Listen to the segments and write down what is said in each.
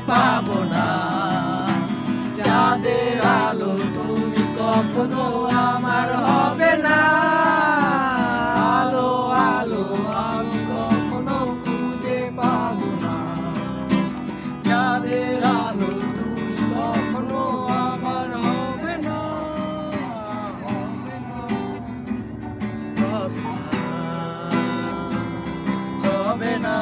পাবো না। চাঁদের আলো তুমি কখনো আমার হবে না। আলো আলো আমি কখনো খুঁজে পাবো না। চাঁদের আলো তুমি কখনো আমার হবে না। হবে না।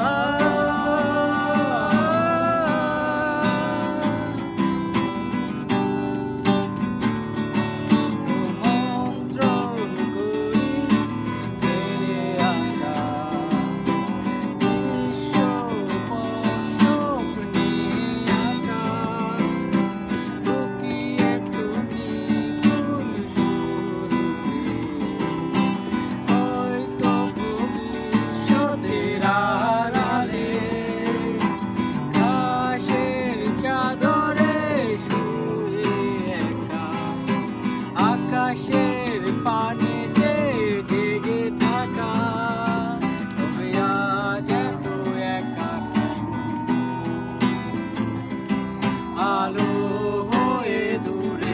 আকাশের পানিতে জেগে থাকা তবে আজ এত একা। আলো হয়ে দূরে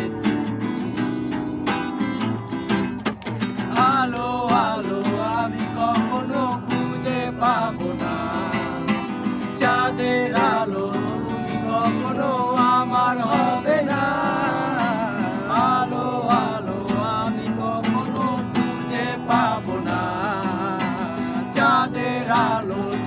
আলো আলো আমি কখনো খুঁজে পাবো না। চাঁদের আলো তুমি কখনো আমার হবে না। আলো আলো আমি কখনো খুঁজে পাবো না। চাঁদের আলো